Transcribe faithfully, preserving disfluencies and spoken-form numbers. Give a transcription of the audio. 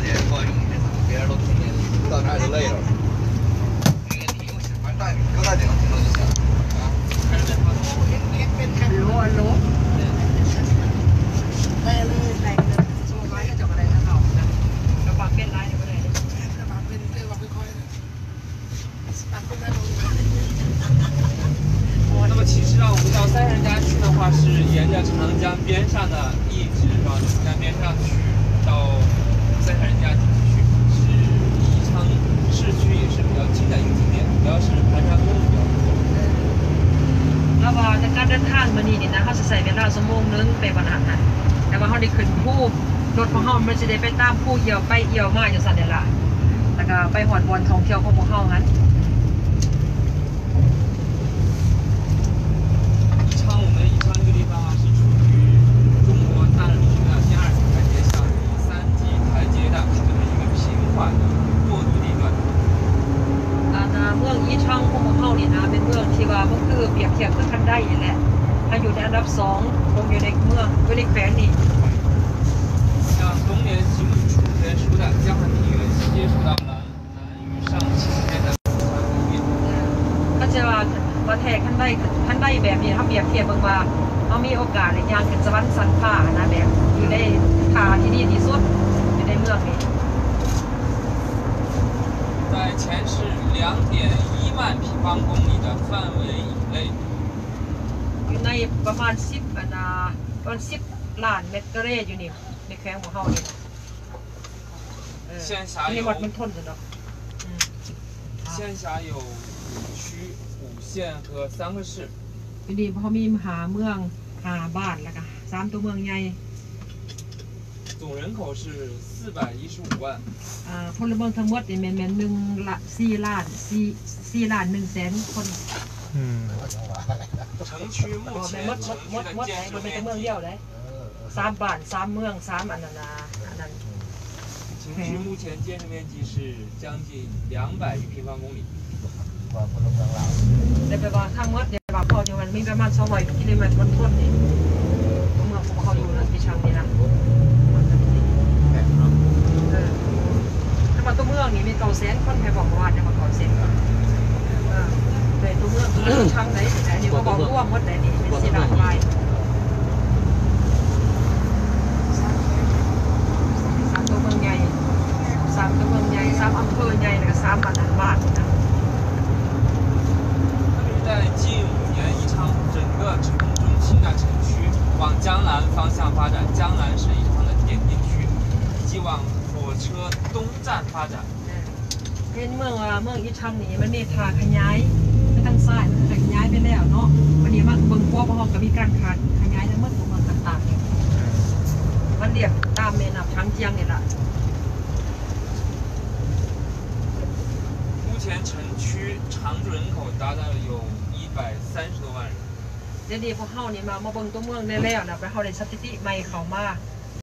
这高雄的，别人都听见，到那儿就累了。这个你用喜欢大高大点听到就行啊。 ฮัลโหลฮัลโหลได้เลยได้เลยโซ่ไม้ก็จะมาได้ทั้งเอานะกระบะเป็นไรเนี่ยก็ได้กระบะเป็นเรื่องว่าไม่ค่อยตัดเป็นได้ลง那么其实啊，我们到三山家去的话，是沿着长江边上的，一直往长江边上去，到三山家景区，是离宜昌市区也是比较近的一个景点，主要是盘山公路比较多。 แล้วว่าในการเดินทางมานี่นี่นะเขาจะใส่เวลาชั่วโมงนึงไปวันนั้นนะแต่ว่าเขาได้ขึ้นผู้รถของเขามันจะได้ไปตามผู้เอี่ยวไปเอี่ยวมาอย่างสันนี่ละแล้วก็ไปหอดบอลท่องเที่ยวของพวกเขางั้น我们宜昌这个地方啊，是处于中国大陆的第二级台阶下第三级台阶的这么一个平缓的过渡地段。 อ่าเมืองอีช่างของพวกเขานี่นะเป็นเมืองที่ว่ามันคือเปรียบเทียบคือคันได้แหละถ้าอยู่ในอันดับสองคงอยู่ในเมืองอยู่ในแขวงนี่像龙年行出原书的江汉平原接触到了南屿上七十年的四川工业。 ก็จะว่าว่าแท้คันได้คันได้แบบนี้ถ้าเปรียบเทียบเบิ่งว่าเขามีโอกาสในย่างขึ้นสวรรค์สันฟ้านะแบบอยู่ในทาที่ดีที่สุดอยู่ในเมืองนี้在前市两点一万平方公里的范围以内， อยู่ในประมาณสิบอันนะประมาณสิบล้านเมตรเรอยู่นี่ในแขวงของเขานี่线下ใน有วัดมันทนสุดหรอก线下有五区、五县和三个市。 อยู่ดีเขามีมหาเมืองหาบ้านแล้วก็สามตัวเมืองใหญ่总人口是四百一十五万。 อ่าพลเมืองทั้งหมดนี่แม่นแม่นหนึ่งละสี่ล้านสี่สี่ล้านหนึ่งแสนคนอืม城区目前มด城มดมด区的มดไหนมันเป็นเมือง建筑面积เดียวเลยสามบ้านสามเมืองสามอันนั้นนะอันนั้น城区目前建筑面积是将近两百余平方公里。 แต่แปลว่าทั้งหมดเนี่ยว่าพอจังหวัดมีประมาณสองร้อยกิโลเมตรบนท้นนี่เมืองของเขาอยู่นะที่ช่างนี่นะถ้ามาตัวเมืองนี่มีเก่าแสนคนแค่บอกว่าเนี่ยมาเก่าแสนคนแต่ตัวเมืองตัวช่างไหนแต่นี่ว่าบอกร่วมหมดแต่นี่เป็นสีดำลายสามตัวเมืองใหญ่สามตัวเมืองใหญ่สามอำเภอใหญ่แล้วก็สามบ้านบ้านนะ在近五年，宜昌整个城中心的城区往江南方向发展，江南是宜昌的点滴区，以及往火车东站发展。 เป็นเมืองเมืองอีช่างนี่มันมีทางขยายไปทางซ้ายมันขยายไปแล้วเนาะวันนี้มันเบิ่งพวกพวกก็มีการขาดขยายทั้งหมดของเมืองต่างๆมันเรียกตามแม่น้ำช้างเจียงนี่แหละ目前城区常住人口达到有一百三十多万人。 เดี๋ยวนี้พวกเฮานี่มามาเบิ่งตัวเมืองได้แล้วนะไปเฮาได้สถิติใหม่เข้ามา